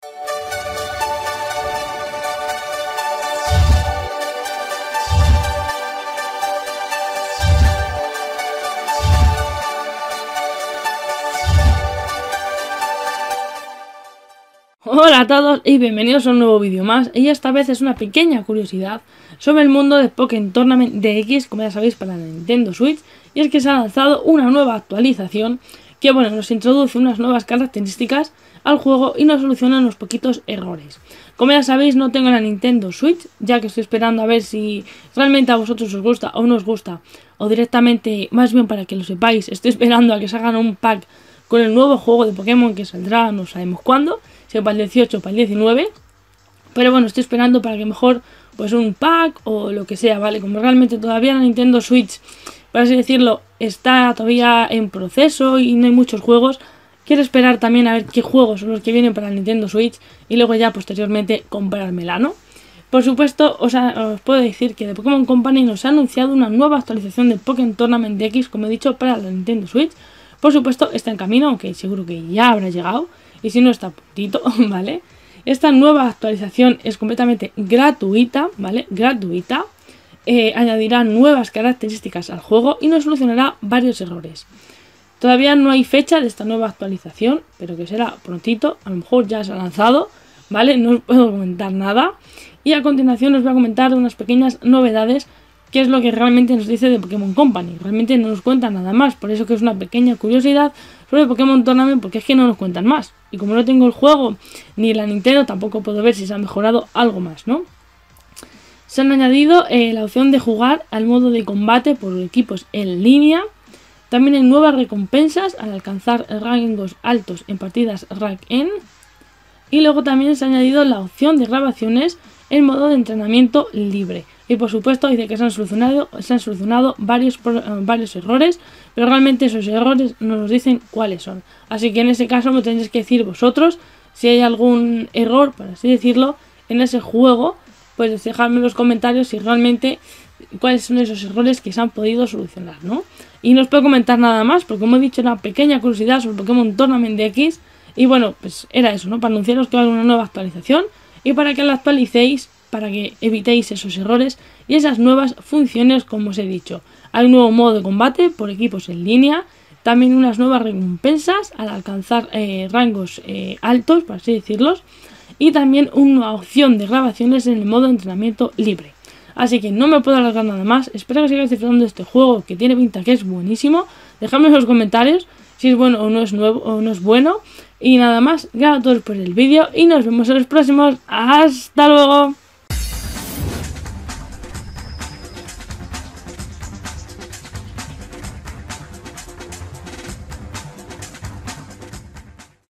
Hola a todos y bienvenidos a un nuevo vídeo más, y esta vez es una pequeña curiosidad sobre el mundo de Pokémon Tournament DX, como ya sabéis, para la Nintendo Switch, y es que se ha lanzado una nueva actualización que nos introduce unas nuevas características al juego y nos soluciona unos poquitos errores. Como ya sabéis, no tengo la Nintendo Switch, ya que estoy esperando a ver si realmente a vosotros os gusta o no os gusta, o directamente, más bien para que lo sepáis, estoy esperando a que salgan un pack con el nuevo juego de Pokémon que saldrá no sabemos cuándo, si para el 18 o para el 19, pero bueno, estoy esperando para que mejor pues un pack o lo que sea, ¿vale? Como realmente todavía la Nintendo Switch, por así decirlo, está todavía en proceso y no hay muchos juegos, quiero esperar también a ver qué juegos son los que vienen para la Nintendo Switch y luego ya posteriormente comprármela, ¿no? Por supuesto, os puedo decir que The Pokémon Company nos ha anunciado una nueva actualización de Pokémon Tournament DX, como he dicho, para la Nintendo Switch. Por supuesto, está en camino, aunque seguro que ya habrá llegado, y si no está a puntito, ¿vale? Esta nueva actualización es completamente gratuita, ¿vale? Gratuita. Añadirá nuevas características al juego y nos solucionará varios errores. Todavía no hay fecha de esta nueva actualización, pero que será prontito, a lo mejor ya se ha lanzado, ¿vale? No os puedo comentar nada. Y a continuación os voy a comentar unas pequeñas novedades, que es lo que realmente nos dice de Pokémon Company. Realmente no nos cuentan nada más, por eso que es una pequeña curiosidad sobre Pokémon Tournament, porque es que no nos cuentan más. Y como no tengo el juego ni la Nintendo, tampoco puedo ver si se ha mejorado algo más, ¿no? Se han añadido la opción de jugar al modo de combate por equipos en línea. También hay nuevas recompensas al alcanzar rangos altos en partidas Rank N. Y luego también se ha añadido la opción de grabaciones en modo de entrenamiento libre. Y por supuesto dice que se han solucionado varios errores, pero realmente esos errores no nos dicen cuáles son. Así que en ese caso me tenéis que decir vosotros si hay algún error, por así decirlo, en ese juego. Pues dejadme en los comentarios si realmente cuáles son esos errores que se han podido solucionar, ¿no? Y no os puedo comentar nada más, porque como he dicho, una pequeña curiosidad sobre Pokémon Tournament DX. Y bueno, pues era eso, ¿no? Para anunciaros que va a haber una nueva actualización y para que la actualicéis, para que evitéis esos errores y esas nuevas funciones, como os he dicho. Hay un nuevo modo de combate por equipos en línea, también unas nuevas recompensas al alcanzar rangos altos, por así decirlos, y también una opción de grabaciones en el modo de entrenamiento libre. Así que no me puedo alargar nada más, espero que sigáis disfrutando de este juego que tiene pinta que es buenísimo. Dejadme en los comentarios si es bueno o no es nuevo o no es bueno. Y nada más, gracias a todos por el vídeo y nos vemos en los próximos. ¡Hasta luego!